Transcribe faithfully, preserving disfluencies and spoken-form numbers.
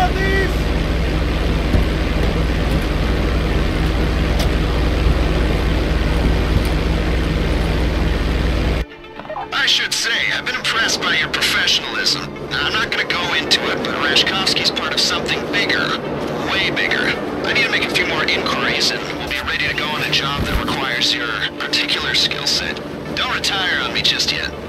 I should say, I've been impressed by your professionalism. Now, I'm not gonna go into it, but Rashkovsky's part of something bigger. Way bigger. I need to make a few more inquiries, and we'll be ready to go on a job that requires your particular skill set. Don't retire on me just yet.